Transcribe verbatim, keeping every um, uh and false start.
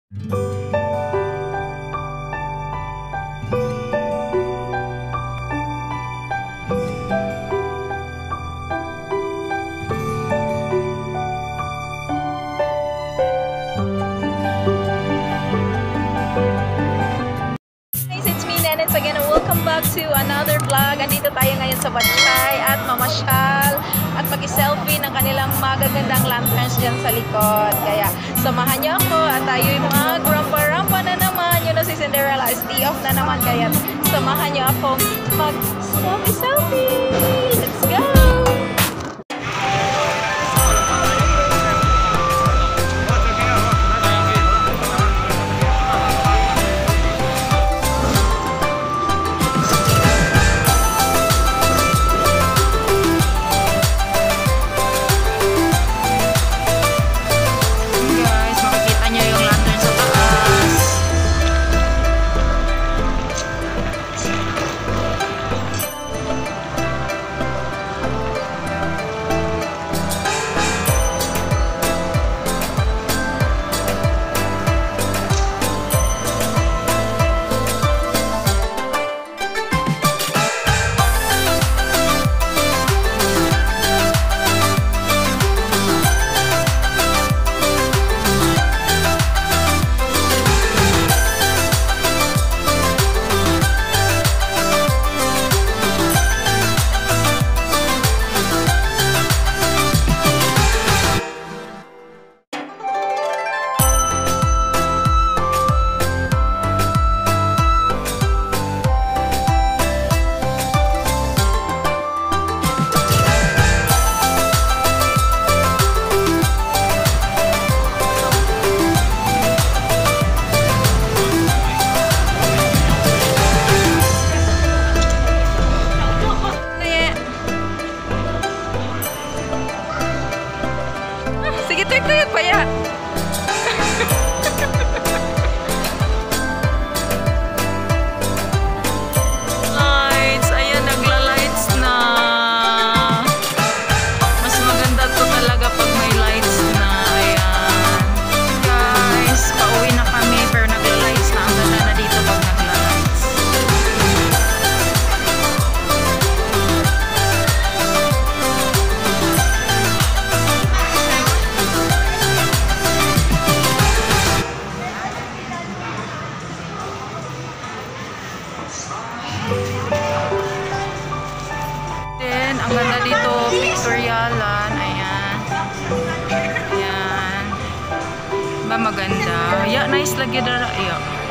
Again, welcome back to another vlog. Andito tayo ngayon sa Batchay at mamasyal at mag-selfie ng kanilang magagandang lanterns dyan sa likod. Kaya samahan niyo ako at tayo'y mag-rampa-rampa na naman. Yun na si Cinderella is day off na naman. Kaya samahan niyo ako mag-selfie-selfie. Let's go! Tuyuk-tuyuk pa ya. Lights, ayan, nagla-lights na. Mas maganda to talaga pag may lights na. Ayan. Guys, pauwi na kami pero nagla-lights na. Ang ganda na dito pag nagla-lights. Then, ang ganda dito, pictorialan. Ayan. Ayan. Ba maganda. Ya, nice lagi dara. Ya.